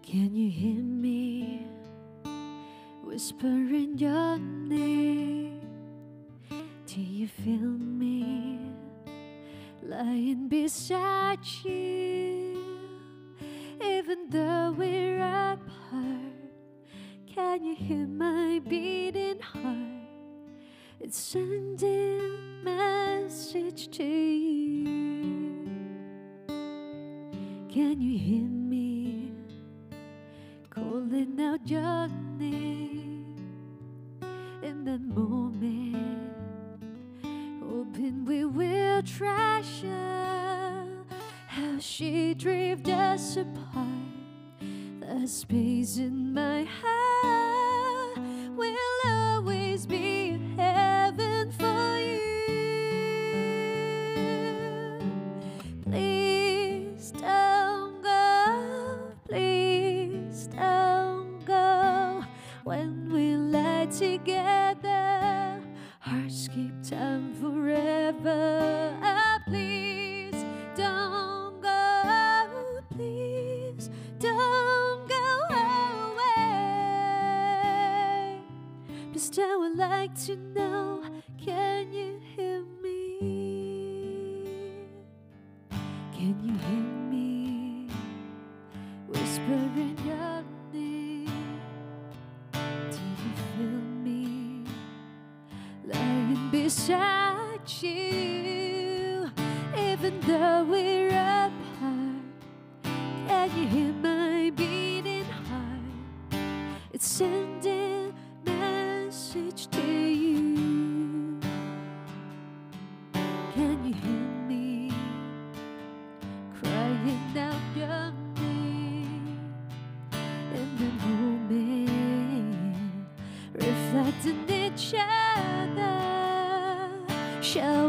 Can you hear me whispering your name? Do you feel me lying beside you? Even though we're apart, can you hear my beating heart? It's sending message to you. Can you hear me calling out your name? In that moment, hoping we will treasure how she drifted us apart. The space in my heart will always be heaven for you. Please don't go, please don't go. When we lie together, hearts keep time forever. Oh, please don't go, please don't go away. Just I would like to know, can you hear me? Can you hear me whispering your name? Do you feel me lying beside you? Even though we're apart, can you hear my beating heart? It's sending message to you. Can you hear me crying out your name? In the moment, reflecting each other, shall